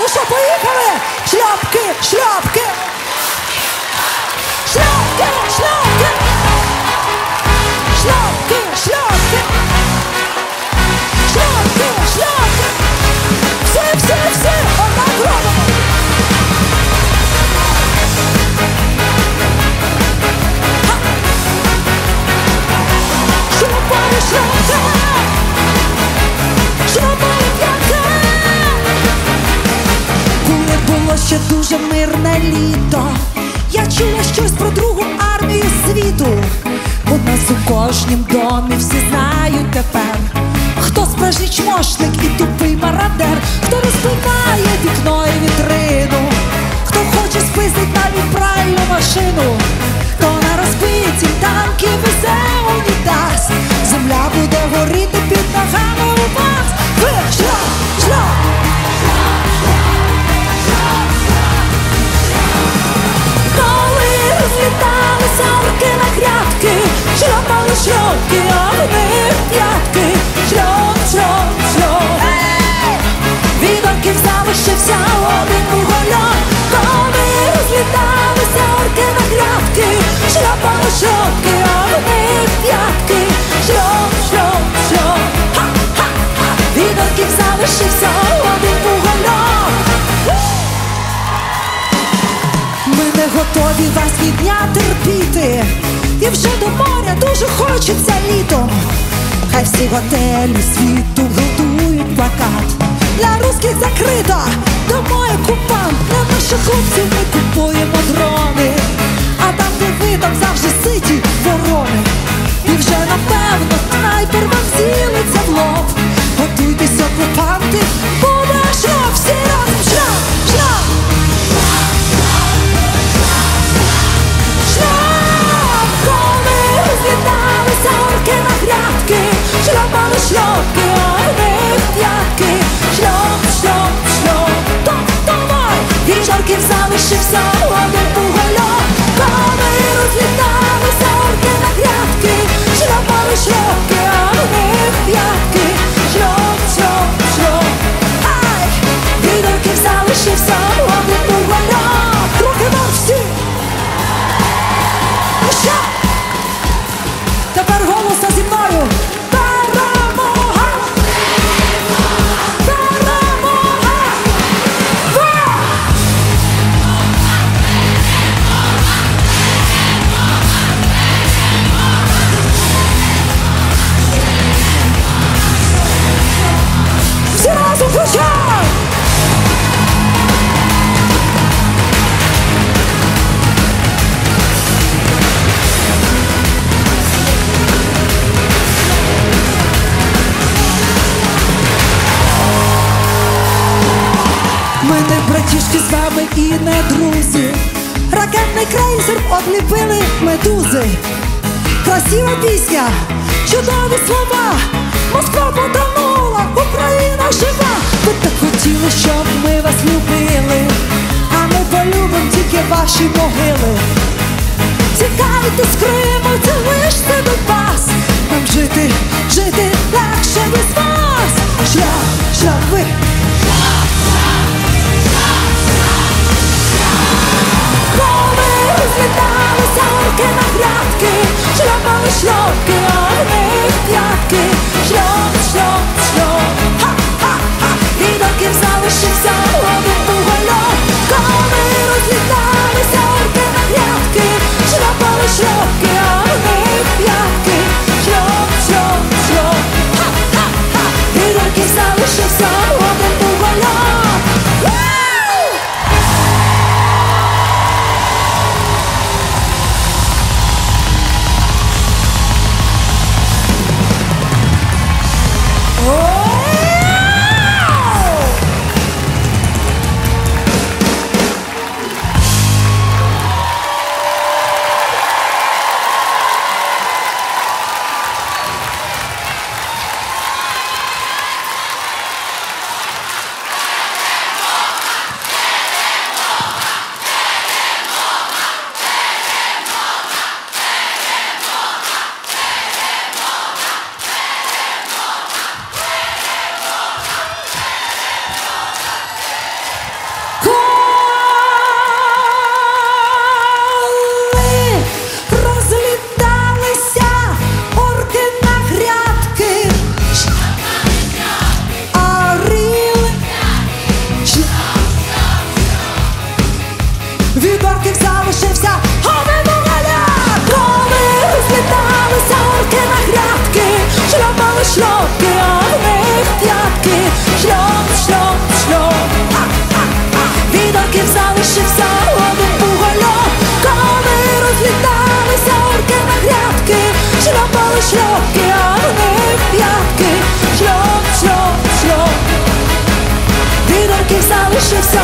Ну що, поїхали? Шльопки, шльопки. Шльопки, шльопки. Шльопки, шльопки. Шльопки, шльопки. Всі, отак робимо. Шльопки, шльопки. Шльопки, п'ятки. Коли було ще дуже мирне літо, я чула щось про Другу армію світу. У нас у кожнім домі всі знають тепер, хто справжній чмошник і тупий мародер, хто розбиває вікно і вітрину, хто хоче спиздить навіть пральну машину, хто на розбитій танки везе унітаз. Земля буде горіти під ногами у вас. Ви шльоп. Розліталися орки на грядки, шльопали шльопки, а в них п'ятки. Шльоп, шльоп, шльоп. Від орків залишився один угольок. Коли розліталися орки на грядки, шльопали шльопки, а в них п'ятки. Шльоп, шльоп, шльоп. Ха-ха-ха. Від орків залишився один угольок. Ми не готові вас ні дня терпіти, і вже до моря дуже хочеться літом. Хай всі готелі світу готують плакат. Для русських закрита, домой окупант. Для наших хлопців ми купуємо дрони, а там, де ви, там завжди ситі ворони. І вже напевно снайпер вам цілиться в лоб. Готуйтесь, окупанти, буде шльоп, всі разом шльоп, шльоп. Шльоп, коли розліталися орки на грядки, шльопали шльопки, а в них п'ятки. Шльоп, шльоп, шльоп, топ-томай. Від орків залишився один угольок. Коли розліталися орки на грядки, шльопали шльопки, а в них п'ятки. Шльоп, шльоп, шльоп, ай. Від орків залишився один угольок. Руки вверх всі. Тепер голосно зі мною. Перемога! Перемога! Всі разом включай! Ми не братішки з вами і не друзі. Ракетний крейсер обліпили медузи. Красива пісня, чудові слова. Москва потонула, Україна жива. Ви так хотіли, щоб ми вас любили, а ми полюбим тільки ваші могили. Тікайте з Криму, це лиш це Донбас. Нам жити, жити легше без вас. Шлях, шлях ви. Розліталися орки на грядки, шльопали шльопки, а в них п'ятки. Шльоп, шльоп, шльоп, ха-ха-ха. Від орків залишився один угольок. Коли розліталися орки на грядки, шльопали шльопки, а в них п'ятки. Шльоп, шльоп, шльоп, ха-ха-ха. Від орків залишився один закінчився